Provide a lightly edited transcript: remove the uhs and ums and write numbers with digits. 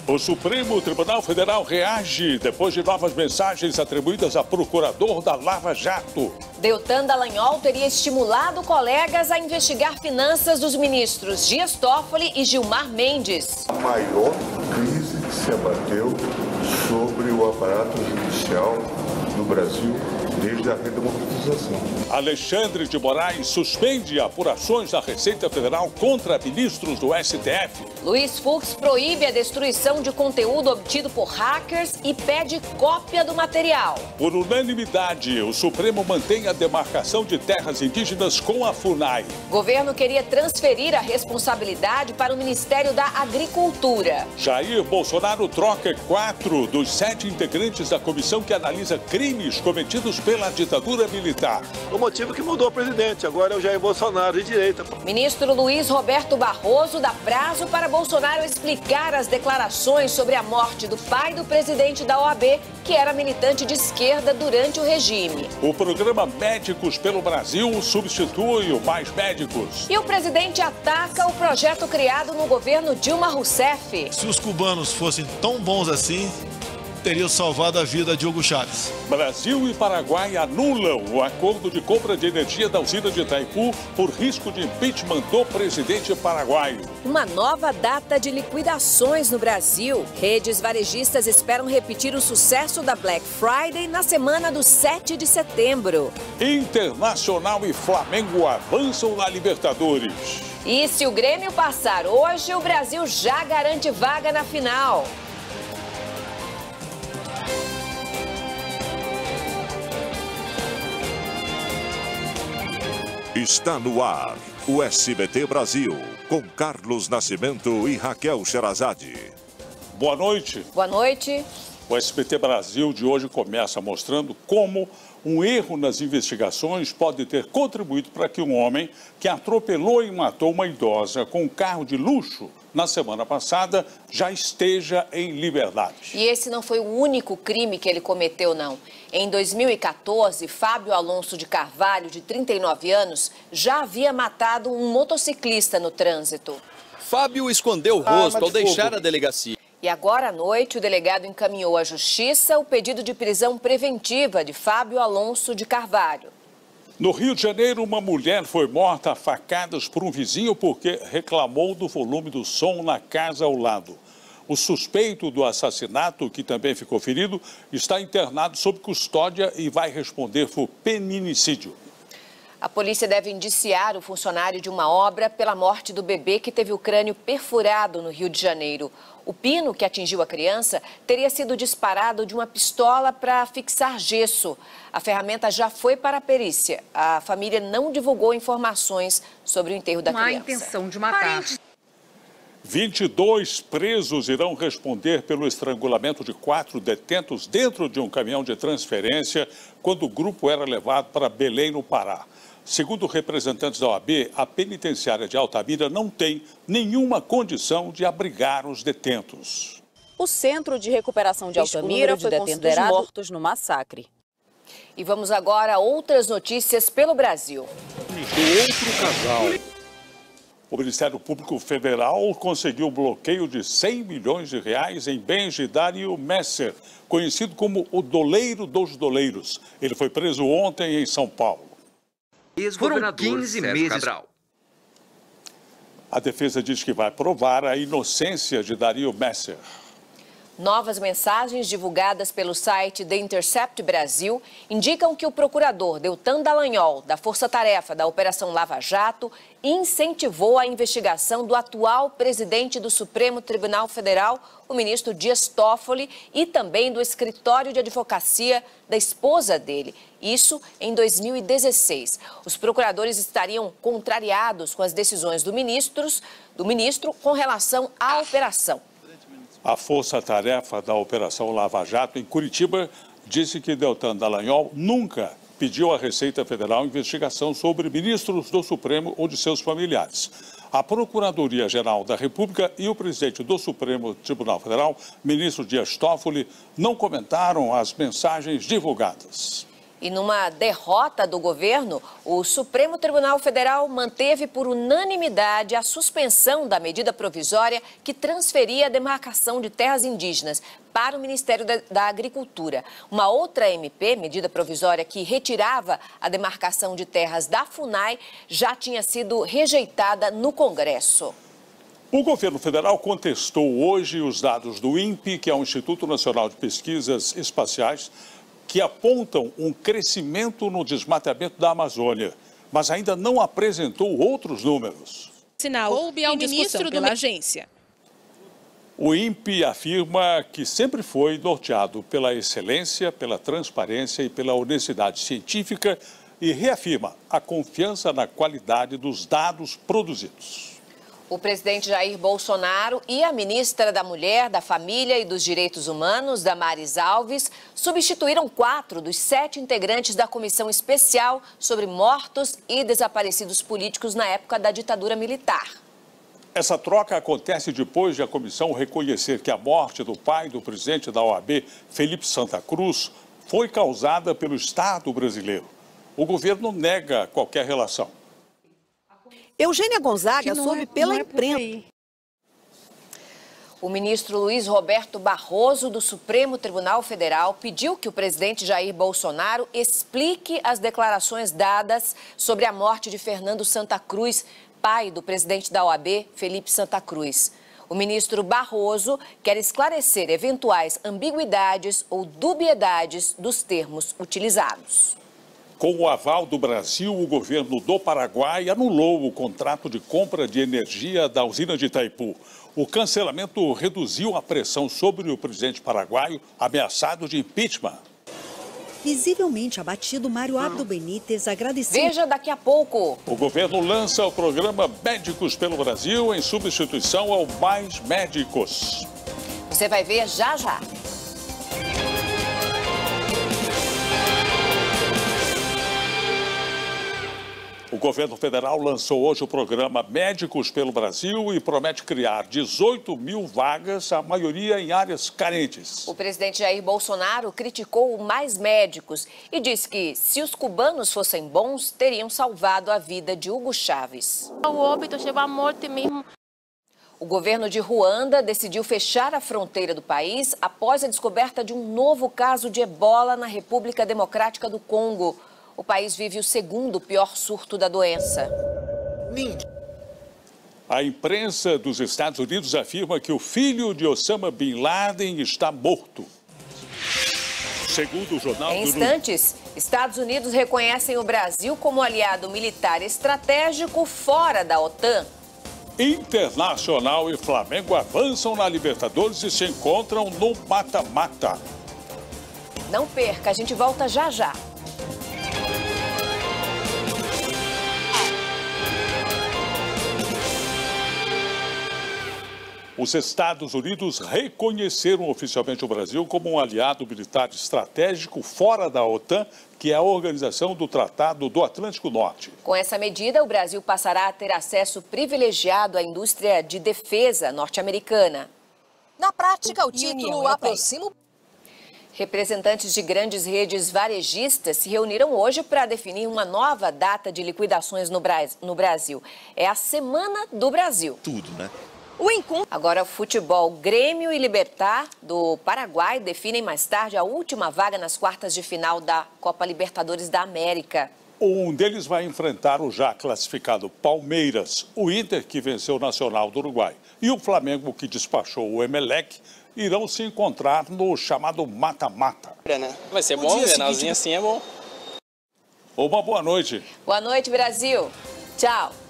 O Supremo Tribunal Federal reage depois de novas mensagens atribuídas a procurador da Lava Jato. Deltan Dallagnol teria estimulado colegas a investigar finanças dos ministros Dias Toffoli e Gilmar Mendes. A maior crise que se abateu sobre o aparato judicial no Brasil desde a redemocratização. Alexandre de Moraes suspende apurações da Receita Federal contra ministros do STF. Luiz Fux proíbe a destruição de conteúdo obtido por hackers e pede cópia do material. Por unanimidade, o Supremo mantém a demarcação de terras indígenas com a FUNAI. O governo queria transferir a responsabilidade para o Ministério da Agricultura. Jair Bolsonaro troca 4 dos 7 integrantes da comissão que analisa crimes cometidos pela ditadura militar. O motivo que mudou o presidente, agora é o Jair Bolsonaro de direita. Ministro Luiz Roberto Barroso dá prazo para Bolsonaro explicar as declarações sobre a morte do pai do presidente da OAB, que era militante de esquerda durante o regime. O programa Médicos pelo Brasil substitui o Mais Médicos. E o presidente ataca o projeto criado no governo Dilma Rousseff. Se os cubanos fossem tão bons assim, teriam salvado a vida de Hugo Chávez. Brasil e Paraguai anulam o acordo de compra de energia da usina de Itaipu por risco de impeachment do presidente paraguaio. Uma nova data de liquidações no Brasil. Redes varejistas esperam repetir o sucesso da Black Friday na semana do 7 de setembro. Internacional e Flamengo avançam na Libertadores. E se o Grêmio passar hoje, o Brasil já garante vaga na final. Está no ar o SBT Brasil, com Carlos Nascimento e Raquel Sherazade. Boa noite. Boa noite. O SBT Brasil de hoje começa mostrando como um erro nas investigações pode ter contribuído para que um homem que atropelou e matou uma idosa com um carro de luxo na semana passada já esteja em liberdade. E esse não foi o único crime que ele cometeu, não. Em 2014, Fábio Alonso de Carvalho, de 39 anos, já havia matado um motociclista no trânsito. Fábio escondeu o rosto ao deixar a delegacia. E agora à noite, o delegado encaminhou à Justiça o pedido de prisão preventiva de Fábio Alonso de Carvalho. No Rio de Janeiro, uma mulher foi morta a facadas por um vizinho porque reclamou do volume do som na casa ao lado. O suspeito do assassinato, que também ficou ferido, está internado sob custódia e vai responder por feminicídio. A polícia deve indiciar o funcionário de uma obra pela morte do bebê que teve o crânio perfurado no Rio de Janeiro. O pino que atingiu a criança teria sido disparado de uma pistola para fixar gesso. A ferramenta já foi para a perícia. A família não divulgou informações sobre o enterro da criança. Não há intenção de matar. 22 presos irão responder pelo estrangulamento de 4 detentos dentro de um caminhão de transferência quando o grupo era levado para Belém, no Pará. Segundo representantes da OAB, a penitenciária de Altamira não tem nenhuma condição de abrigar os detentos. O Centro de Recuperação de Altamira foi considerado mortos no massacre. E vamos agora a outras notícias pelo Brasil. Outro casal. O Ministério Público Federal conseguiu o bloqueio de 100 milhões de reais em bens de Dario Messer, conhecido como o doleiro dos doleiros. Ele foi preso ontem em São Paulo. Foram 15 meses. A defesa diz que vai provar a inocência de Dario Messer. Novas mensagens divulgadas pelo site The Intercept Brasil indicam que o procurador Deltan Dallagnol, da Força Tarefa da Operação Lava Jato, incentivou a investigação do atual presidente do Supremo Tribunal Federal, o ministro Dias Toffoli, e também do escritório de advocacia da esposa dele. Isso em 2016. Os procuradores estariam contrariados com as decisões do ministro com relação à operação. A força-tarefa da Operação Lava Jato, em Curitiba, disse que Deltan Dallagnol nunca pediu à Receita Federal investigação sobre ministros do Supremo ou de seus familiares. A Procuradoria-Geral da República e o presidente do Supremo Tribunal Federal, ministro Dias Toffoli, não comentaram as mensagens divulgadas. E numa derrota do governo, o Supremo Tribunal Federal manteve por unanimidade a suspensão da medida provisória que transferia a demarcação de terras indígenas para o Ministério da Agricultura. Uma outra MP, medida provisória que retirava a demarcação de terras da FUNAI, já tinha sido rejeitada no Congresso. O governo federal contestou hoje os dados do INPE, que é o Instituto Nacional de Pesquisas Espaciais, que apontam um crescimento no desmatamento da Amazônia, mas ainda não apresentou outros números. Sinal coube ao ministro da agência. O INPE afirma que sempre foi norteado pela excelência, pela transparência e pela honestidade científica e reafirma a confiança na qualidade dos dados produzidos. O presidente Jair Bolsonaro e a ministra da Mulher, da Família e dos Direitos Humanos, Damares Alves, substituíram 4 dos 7 integrantes da Comissão Especial sobre Mortos e Desaparecidos Políticos na época da ditadura militar. Essa troca acontece depois de a comissão reconhecer que a morte do pai do presidente da OAB, Felipe Santa Cruz, foi causada pelo Estado brasileiro. O governo nega qualquer relação. Eugênia Gonzaga soube pela imprensa. O ministro Luiz Roberto Barroso, do Supremo Tribunal Federal, pediu que o presidente Jair Bolsonaro explique as declarações dadas sobre a morte de Fernando Santa Cruz, pai do presidente da OAB, Felipe Santa Cruz. O ministro Barroso quer esclarecer eventuais ambiguidades ou dubiedades dos termos utilizados. Com o aval do Brasil, o governo do Paraguai anulou o contrato de compra de energia da usina de Itaipu. O cancelamento reduziu a pressão sobre o presidente paraguaio, ameaçado de impeachment. Visivelmente abatido, Mário Abdo Benítez agradeceu. Veja daqui a pouco. O governo lança o programa Médicos pelo Brasil em substituição ao Mais Médicos. Você vai ver já já. O governo federal lançou hoje o programa Médicos pelo Brasil e promete criar 18 mil vagas, a maioria em áreas carentes. O presidente Jair Bolsonaro criticou o Mais Médicos e disse que, se os cubanos fossem bons, teriam salvado a vida de Hugo Chávez. O óbito chegou à morte mesmo. O governo de Ruanda decidiu fechar a fronteira do país após a descoberta de um novo caso de ebola na República Democrática do Congo. O país vive o segundo pior surto da doença. A imprensa dos Estados Unidos afirma que o filho de Osama Bin Laden está morto. Segundo o jornal... Em instantes, Estados Unidos reconhecem o Brasil como aliado militar estratégico fora da OTAN. Internacional e Flamengo avançam na Libertadores e se encontram no mata-mata. Não perca, a gente volta já já. Os Estados Unidos reconheceram oficialmente o Brasil como um aliado militar estratégico fora da OTAN, que é a organização do Tratado do Atlântico Norte. Com essa medida, o Brasil passará a ter acesso privilegiado à indústria de defesa norte-americana. Na prática, o título aproxima... Representantes de grandes redes varejistas se reuniram hoje para definir uma nova data de liquidações no Brasil. É a Semana do Brasil. Tudo, né? O encontro. Agora, futebol, Grêmio e Libertad do Paraguai definem mais tarde a última vaga nas quartas de final da Copa Libertadores da América. Um deles vai enfrentar o já classificado Palmeiras, o Inter, que venceu o Nacional do Uruguai, e o Flamengo, que despachou o Emelec, irão se encontrar no chamado mata-mata. Vai ser bom, Grenalzinho assim é bom. Uma boa noite. Boa noite, Brasil. Tchau.